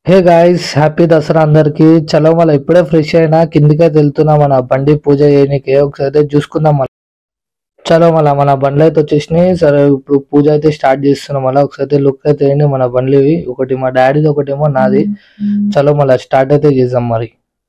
Hey guys, happy Dasara అందరికి. చలో మళ్ళీ ఇప్పుడే ఫ్రెష్ అయినా కిందికైతే వెళ్తున్నాం మన బండి పూజ చేయనీకి. ఒకసారి అయితే చూసుకుందాం మళ్ళీ. చలో మళ్ళీ మన బండ్లు అయితే వచ్చేసినాయి. సరే ఇప్పుడు పూజ అయితే స్టార్ట్ చేస్తున్నాం. మళ్ళీ ఒకసారి అయితే లుక్ అయితే వేయండి మన బండ్లు. ఒకటి మా డాడీది, ఒకటేమో నాది. చలో మళ్ళీ స్టార్ట్ అయితే చేద్దాం మరి.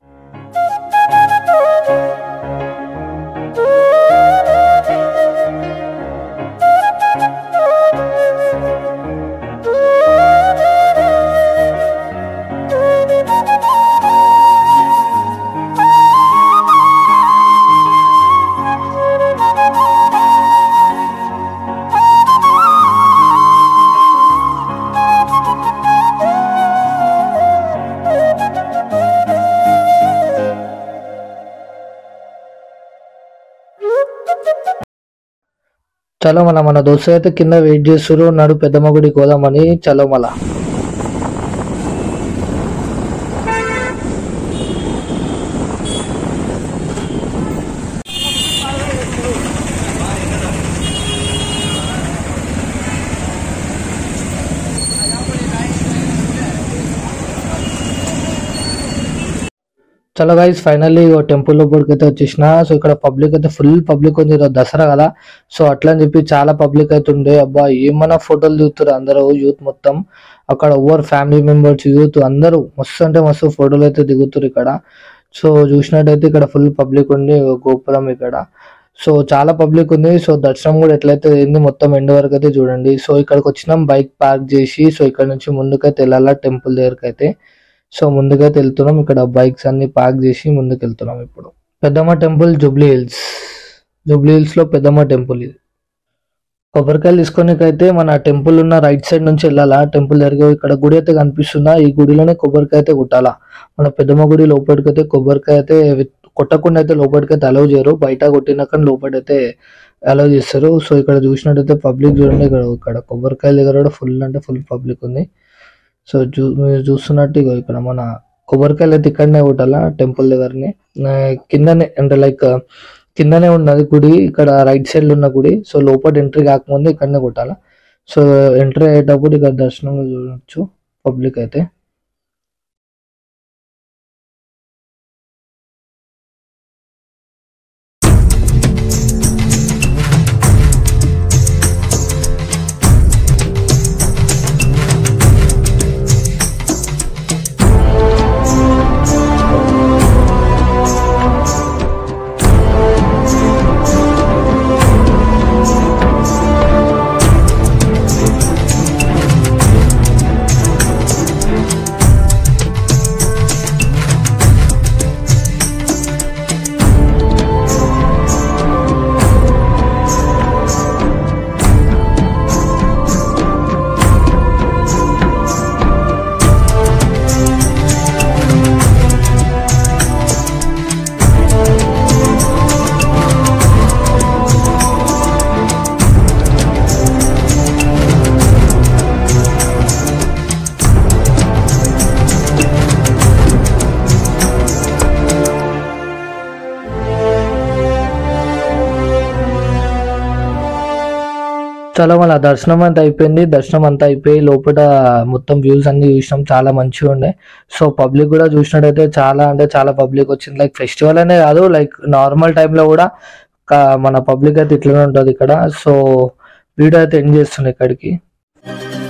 చలో మన దోస్తు అయితే కింద వెయిట్ చేస్తున్నారు. నడు పెద్దమ్మ గుడికి పోదామని. చలో మళ్ళా. చలో గైస్, ఫైనల్లీ టెంపుల్ లోపలికి అయితే వచ్చేసిన. సో ఇక్కడ పబ్లిక్ అయితే ఫుల్ పబ్లిక్ ఉంది. ఈరోజు దసరా కదా, సో అట్లా అని చెప్పి చాలా పబ్లిక్ అయితే ఉండే. అబ్బా ఏమన్నా ఫోటోలు దిగుతారు అందరూ, యూత్ మొత్తం. అక్కడ ఓవర్ ఫ్యామిలీ మెంబర్స్, యూత్ అందరూ మస్తు అంటే మస్తు ఫోటోలు అయితే దిగుతారు ఇక్కడ. సో చూసినట్టయితే ఇక్కడ ఫుల్ పబ్లిక్ ఉంది. గోపురం ఇక్కడ సో చాలా పబ్లిక్ ఉంది. సో దర్శనం కూడా ఎట్లయితే అయింది మొత్తం ఎండ్ వరకు అయితే చూడండి. సో ఇక్కడికి వచ్చినాం బైక్ పార్క్ చేసి. సో ఇక్కడ నుంచి ముందుకైతే వెళ్ళాలా టెంపుల్ దగ్గరికి అయితే. సో ముందుకైతే వెళ్తున్నాం. ఇక్కడ బైక్స్ అన్ని పార్క్ చేసి ముందుకు వెళ్తున్నాం. ఇప్పుడు పెద్దమ్మ టెంపుల్, జూబ్లీ హిల్స్ లో పెద్దమ్మ టెంపుల్ ఇది. కొబ్బరికాయలు తీసుకొనికైతే మన టెంపుల్ ఉన్న రైట్ సైడ్ నుంచి వెళ్ళాలా టెంపుల్ దగ్గర. ఇక్కడ గుడి అయితే కనిపిస్తుందా, ఈ గుడిలోనే కొబ్బరికాయ అయితే కొట్టాలా. మన పెద్దమ్మ గుడి లోపలికైతే కొబ్బరికాయ అయితే కొట్టకుండా అయితే లోపలికైతే అలౌ చేయరు. బయట కొట్టినాక లోపలైతే అలౌ చేస్తారు. సో ఇక్కడ చూసినట్టయితే పబ్లిక్ చూడండి. ఇక్కడ కొబ్బరికాయల దగ్గర కూడా ఫుల్ అంటే ఫుల్ పబ్లిక్ ఉంది. సో మీరు చూస్తున్నట్టు ఇక్కడ మన కొబ్బరికాయలు అయితే ఇక్కడనే కొట్టాలా టెంపుల్ దగ్గరనే. కిందనే అంటే లైక్ కిందనే ఉన్నది గుడి, ఇక్కడ రైట్ సైడ్ లో ఉన్న గుడి. సో లోపల ఎంట్రీ కాకముందు ఇక్కడనే కొట్టాలా. సో ఎంట్రీ అయ్యేటప్పుడు ఇక్కడ దర్శనం చూడొచ్చు పబ్లిక్ అయితే. చాలా మళ్ళీ దర్శనం అంతా అయిపోయి లోపల మొత్తం వ్యూస్ అన్ని చూసినాం. చాలా మంచిగా ఉండే. సో పబ్లిక్ కూడా చూసినట్టయితే చాలా అంటే చాలా పబ్లిక్ వచ్చింది. లైక్ ఫెస్టివల్ అనే కాదు, లైక్ నార్మల్ టైంలో కూడా మన పబ్లిక్ అయితే ఇట్లనే ఉంటుంది ఇక్కడ. సో వీడియో అయితే ఎండ్ చేస్తుంది ఇక్కడికి.